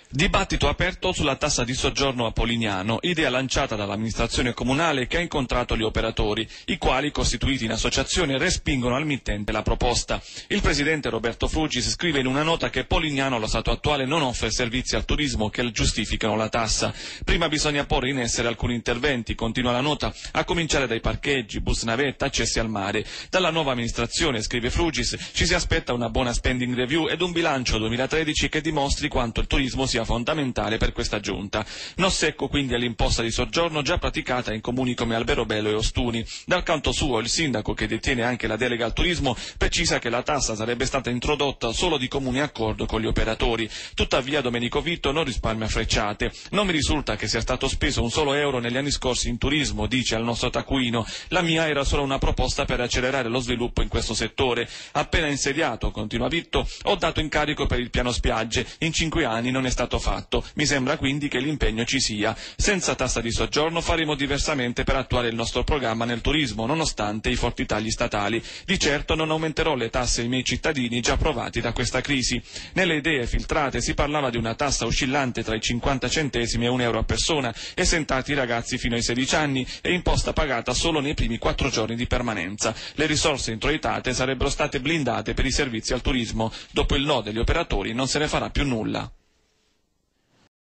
Dibattito aperto sulla tassa di soggiorno a Polignano, idea lanciata dall'amministrazione comunale che ha incontrato gli operatori, i quali, costituiti in associazione, respingono al mittente la proposta. Il presidente Roberto Frugis scrive in una nota che Polignano allo stato attuale non offre servizi al turismo che giustificano la tassa. Prima bisogna porre in essere alcuni interventi, continua la nota, a cominciare dai parcheggi, bus navetta, accessi al mare. Dalla nuova amministrazione, scrive Frugis, ci si aspetta una buona spending review ed un bilancio 2013 che dimostri quanto il turismo sia fondamentale per questa giunta. No secco quindi all'imposta di soggiorno già praticata in comuni come Alberobello e Ostuni. Dal canto suo il sindaco, che detiene anche la delega al turismo, precisa che la tassa sarebbe stata introdotta solo di comune accordo con gli operatori. Tuttavia Domenico Vitto non risparmia frecciate. Non mi risulta che sia stato speso un solo euro negli anni scorsi in turismo, dice al nostro taccuino. La mia era solo una proposta per accelerare lo sviluppo in questo settore. Appena insediato, continua Vitto, ho dato incarico per il piano spiagge. In 5 anni non è stato fatto. Mi sembra quindi che l'impegno ci sia. Senza tassa di soggiorno faremo diversamente per attuare il nostro programma nel turismo, nonostante i forti tagli statali. Di certo non aumenterò le tasse ai miei cittadini già provati da questa crisi. Nelle idee filtrate si parlava di una tassa oscillante tra i 50 centesimi e €1 a persona, esentati i ragazzi fino ai 16 anni e imposta pagata solo nei primi 4 giorni di permanenza. Le risorse introitate sarebbero state blindate per i servizi al turismo. Dopo il no degli operatori non se ne farà più nulla.